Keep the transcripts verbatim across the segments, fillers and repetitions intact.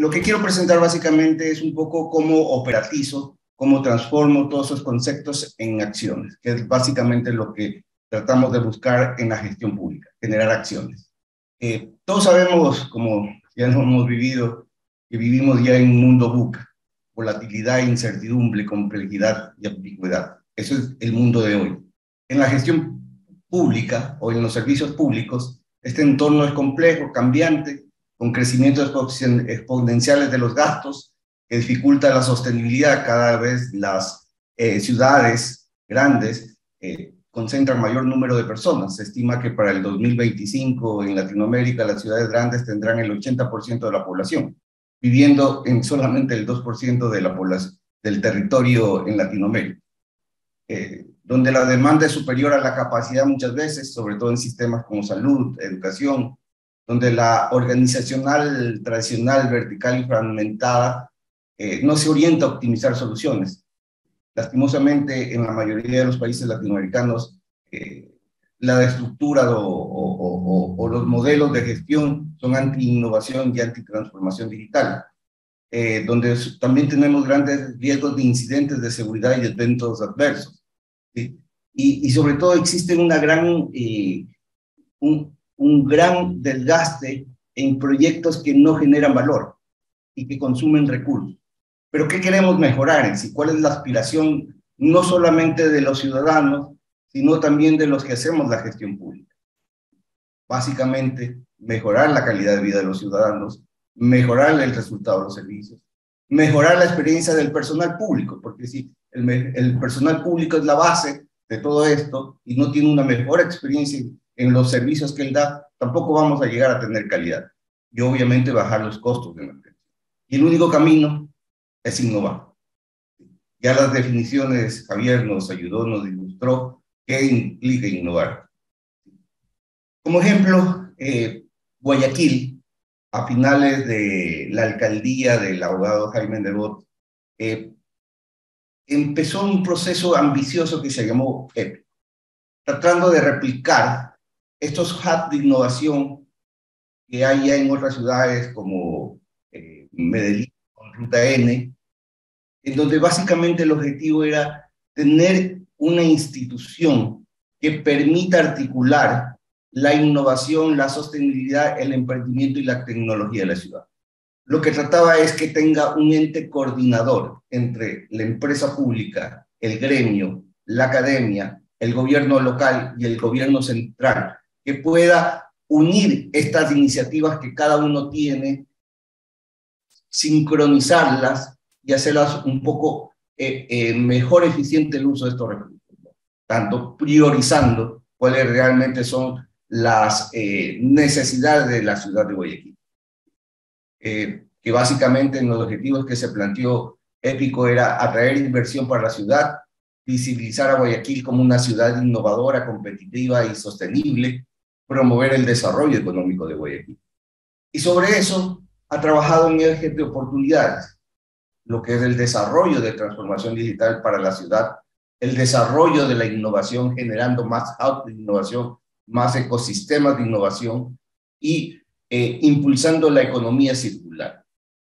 lo que quiero presentar básicamente es un poco cómo operatizo, cómo transformo todos esos conceptos en acciones, que es básicamente lo que tratamos de buscar en la gestión pública, generar acciones. Eh, todos sabemos, como ya lo hemos vivido, que vivimos ya en un mundo VUCA, volatilidad, incertidumbre, complejidad y ambigüedad. Eso es el mundo de hoy. En la gestión pública o en los servicios públicos, este entorno es complejo, cambiante, con crecimientos exponenciales de los gastos, que dificulta la sostenibilidad. Cada vez las eh, ciudades grandes eh, concentran mayor número de personas. Se estima que para el dos mil veinticinco en Latinoamérica las ciudades grandes tendrán el ochenta por ciento de la población, viviendo en solamente el dos por ciento de la población, del territorio en Latinoamérica. Eh, donde la demanda es superior a la capacidad muchas veces, sobre todo en sistemas como salud, educación, donde la organizacional tradicional, vertical y fragmentada eh, no se orienta a optimizar soluciones. Lastimosamente, en la mayoría de los países latinoamericanos, eh, la estructura o, o, o, o los modelos de gestión son anti-innovación y anti-transformación digital, eh, donde también tenemos grandes riesgos de incidentes de seguridad y de eventos adversos. ¿Sí? Y, y sobre todo existe una gran, eh, un, un gran desgaste en proyectos que no generan valor y que consumen recursos. Pero ¿qué queremos mejorar en sí? ¿Cuál es la aspiración no solamente de los ciudadanos, sino también de los que hacemos la gestión pública? Básicamente, mejorar la calidad de vida de los ciudadanos, mejorar el resultado de los servicios, mejorar la experiencia del personal público, porque si el, el personal público es la base de todo esto y no tiene una mejor experiencia en los servicios que él da, tampoco vamos a llegar a tener calidad. Y obviamente bajar los costos de la empresa. Y el único camino es innovar. Ya las definiciones, Javier nos ayudó, nos ilustró qué implica innovar. Como ejemplo, eh, Guayaquil, a finales de la alcaldía del abogado Jaime Nebot, eh, empezó un proceso ambicioso que se llamó EPIC, tratando de replicar estos hubs de innovación que hay ya en otras ciudades como eh, Medellín, con Ruta N, en donde básicamente el objetivo era tener una institución que permita articular la innovación, la sostenibilidad, el emprendimiento y la tecnología de la ciudad. Lo que trataba es que tenga un ente coordinador entre la empresa pública, el gremio, la academia, el gobierno local y el gobierno central, que pueda unir estas iniciativas que cada uno tiene, sincronizarlas y hacerlas un poco eh, eh, mejor eficiente el uso de estos recursos, tanto priorizando cuáles realmente son las eh, necesidades de la ciudad de Guayaquil. Eh, que básicamente en los objetivos que se planteó Épico era atraer inversión para la ciudad, visibilizar a Guayaquil como una ciudad innovadora, competitiva y sostenible, promover el desarrollo económico de Guayaquil. Y sobre eso ha trabajado en ejes de oportunidades, lo que es el desarrollo de transformación digital para la ciudad, el desarrollo de la innovación, generando más hubs de innovación, más ecosistemas de innovación y eh, impulsando la economía circular.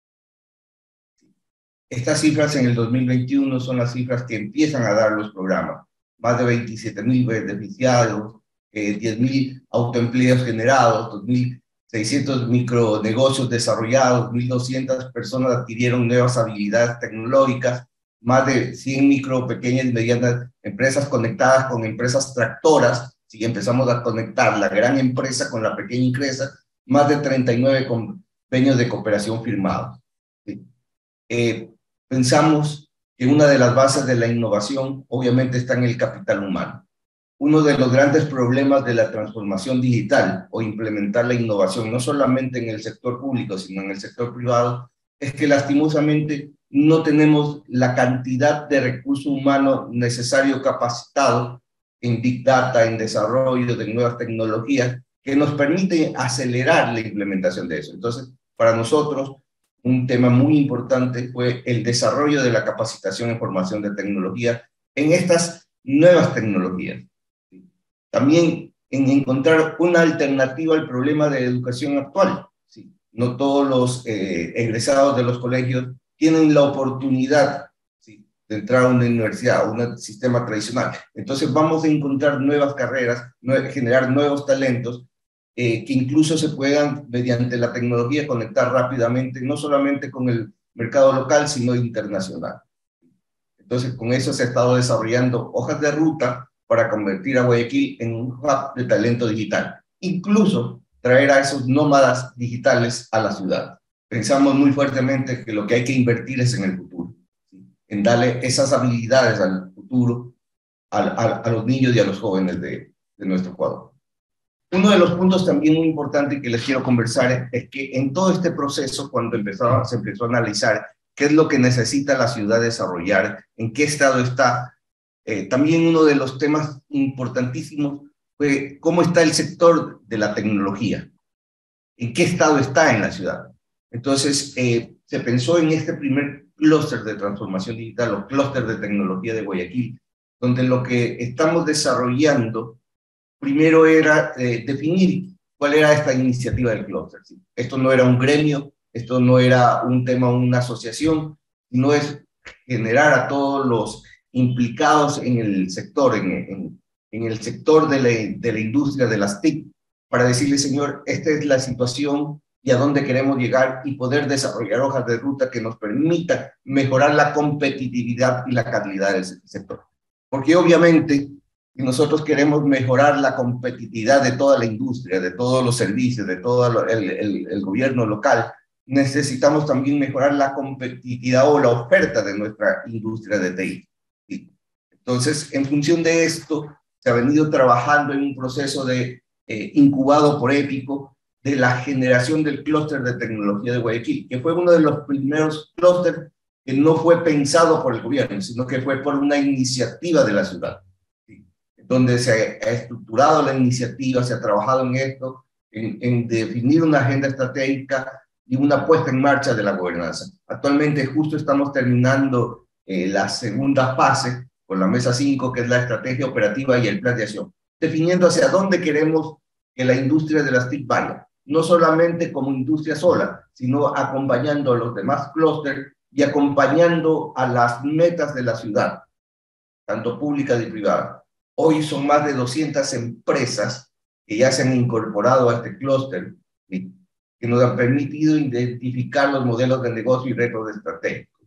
Estas cifras en el dos mil veintiuno son las cifras que empiezan a dar los programas. Más de veintisiete mil beneficiados, eh, diez mil autoempleos generados, dos mil seiscientos micronegocios desarrollados, mil doscientas personas adquirieron nuevas habilidades tecnológicas, más de cien micro, pequeñas y medianas empresas conectadas con empresas tractoras. Si empezamos a conectar la gran empresa con la pequeña empresa, más de treinta y nueve convenios de cooperación firmados. ¿Sí? Eh, pensamos que una de las bases de la innovación obviamente está en el capital humano. Uno de los grandes problemas de la transformación digital o implementar la innovación, no solamente en el sector público, sino en el sector privado, es que lastimosamente no tenemos la cantidad de recurso humano necesario capacitado en Big Data, en desarrollo de nuevas tecnologías, que nos permite acelerar la implementación de eso. Entonces, para nosotros, un tema muy importante fue el desarrollo de la capacitación en formación de tecnología en estas nuevas tecnologías. También en encontrar una alternativa al problema de educación actual. ¿Sí? no todos los eh, egresados de los colegios tienen la oportunidad, ¿sí?, de entrar a una universidad, a un sistema tradicional. Entonces vamos a encontrar nuevas carreras, nue generar nuevos talentos, eh, que incluso se puedan, mediante la tecnología, conectar rápidamente, no solamente con el mercado local, sino internacional. Entonces, con eso se ha estado desarrollando hojas de ruta para convertir a Guayaquil en un hub de talento digital. Incluso traer a esos nómadas digitales a la ciudad. Pensamos muy fuertemente que lo que hay que invertir es en el futuro, ¿sí?, en darle esas habilidades al futuro, a, a, a los niños y a los jóvenes de, de nuestro Ecuador. Uno de los puntos también muy importantes que les quiero conversar es que en todo este proceso, cuando empezó, se empezó a analizar qué es lo que necesita la ciudad desarrollar, en qué estado está, eh, también uno de los temas importantísimos fue cómo está el sector de la tecnología, en qué estado está en la ciudad. Entonces, eh, se pensó en este primer clúster de transformación digital o clúster de tecnología de Guayaquil, donde lo que estamos desarrollando primero era eh, definir cuál era esta iniciativa del clúster, ¿sí? Esto no era un gremio, esto no era un tema, una asociación, sino es generar a todos los implicados en el sector, en, en, en el sector de la, de la industria de las T I C, para decirle, señor, esta es la situación y a dónde queremos llegar, y poder desarrollar hojas de ruta que nos permitan mejorar la competitividad y la calidad del sector. Porque obviamente, si nosotros queremos mejorar la competitividad de toda la industria, de todos los servicios, de todo el, el, el gobierno local, necesitamos también mejorar la competitividad o la oferta de nuestra industria de T I. ¿Sí? Entonces, en función de esto, se ha venido trabajando en un proceso de, eh, incubado por Épico, de la generación del clúster de tecnología de Guayaquil, que fue uno de los primeros clústeres que no fue pensado por el gobierno, sino que fue por una iniciativa de la ciudad, ¿sí?, donde se ha estructurado la iniciativa, se ha trabajado en esto, en, en definir una agenda estratégica y una puesta en marcha de la gobernanza. Actualmente justo estamos terminando eh, la segunda fase con la mesa cinco, que es la estrategia operativa y el plan de acción, definiendo hacia dónde queremos que la industria de las T I C vaya, no solamente como industria sola, sino acompañando a los demás clústeres y acompañando a las metas de la ciudad, tanto públicas y privadas. Hoy son más de doscientas empresas que ya se han incorporado a este clúster, ¿sí?, que nos han permitido identificar los modelos de negocio y retos estratégicos.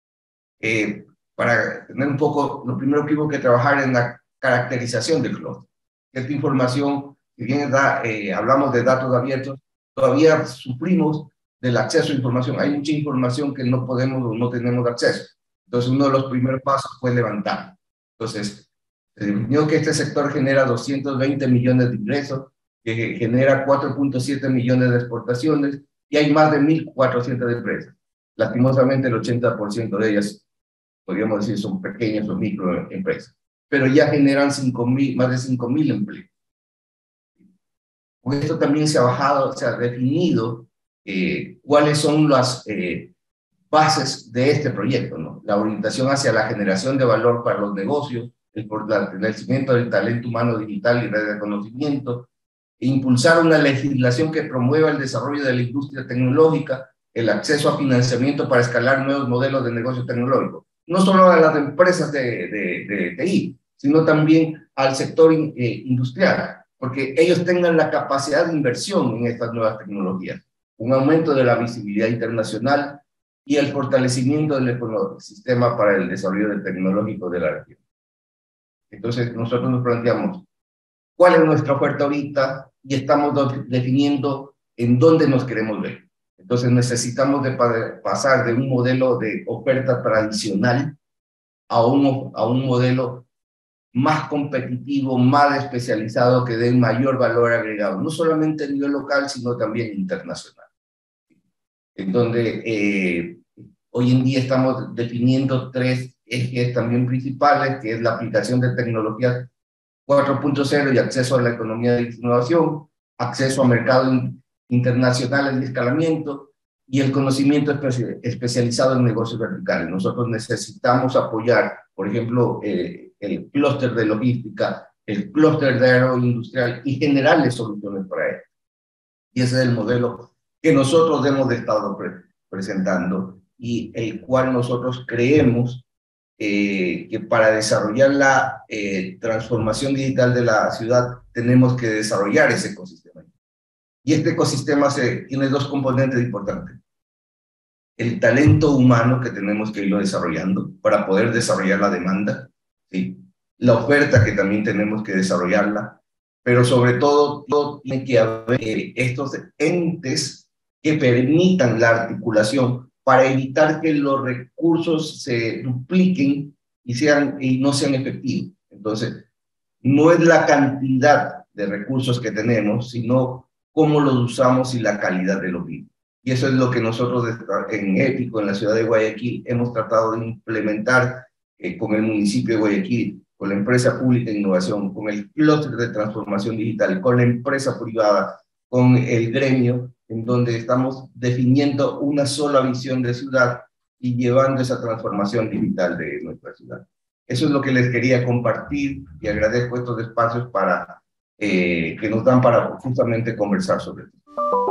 Eh, para tener un poco, lo primero que hubo que trabajar en la caracterización del clúster. Esta información, si bien da, eh, hablamos de datos abiertos, todavía sufrimos del acceso a información. Hay mucha información que no podemos o no tenemos acceso. Entonces, uno de los primeros pasos fue levantar. Entonces, se definió que este sector genera doscientos veinte millones de ingresos, que genera cuatro punto siete millones de exportaciones, y hay más de mil cuatrocientas empresas. Lastimosamente, el ochenta por ciento de ellas, podríamos decir, son pequeñas o microempresas, pero ya generan cinco mil, más de cinco mil empleos. Con esto también se ha bajado, se ha definido eh, cuáles son las eh, bases de este proyecto, ¿no? La orientación hacia la generación de valor para los negocios, el fortalecimiento del talento humano digital y red de conocimiento, e impulsar una legislación que promueva el desarrollo de la industria tecnológica, el acceso a financiamiento para escalar nuevos modelos de negocio tecnológico, no solo a las empresas de, de, de T I, sino también al sector in, eh, industrial, porque ellos tengan la capacidad de inversión en estas nuevas tecnologías, un aumento de la visibilidad internacional y el fortalecimiento del ecosistema para el desarrollo del tecnológico de la región. Entonces, nosotros nos planteamos cuál es nuestra oferta ahorita y estamos definiendo en dónde nos queremos ver. Entonces, necesitamos de pasar de un modelo de oferta tradicional a un, a un modelo más competitivo, más especializado, que dé mayor valor agregado, no solamente a nivel local, sino también internacional. En donde eh, hoy en día estamos definiendo tres ejes también principales, que es la aplicación de tecnologías cuatro punto cero y acceso a la economía de innovación, acceso a mercados internacionales y escalamiento, y el conocimiento espe especializado en negocios verticales. Nosotros necesitamos apoyar, por ejemplo, eh, el clúster de logística, el clúster de aeroindustrial, y generarles soluciones para ello. Y ese es el modelo que nosotros hemos estado pre presentando y el cual nosotros creemos eh, que para desarrollar la eh, transformación digital de la ciudad tenemos que desarrollar ese ecosistema. Y este ecosistema se, tiene dos componentes importantes. El talento humano que tenemos que irlo desarrollando para poder desarrollar la demanda, ¿sí? La oferta que también tenemos que desarrollarla, pero sobre todo, todo tiene que haber eh, estos entes que permitan la articulación para evitar que los recursos se dupliquen y, sean, y no sean efectivos. Entonces, no es la cantidad de recursos que tenemos, sino cómo los usamos y la calidad de los mismos. Y eso es lo que nosotros en Épico, en la ciudad de Guayaquil, hemos tratado de implementar eh, con el municipio de Guayaquil, con la empresa pública de innovación, con el clúster de transformación digital, con la empresa privada, con el gremio, en donde estamos definiendo una sola visión de ciudad y llevando esa transformación digital de nuestra ciudad. Eso es lo que les quería compartir y agradezco estos espacios para, eh, que nos dan para justamente conversar sobre esto.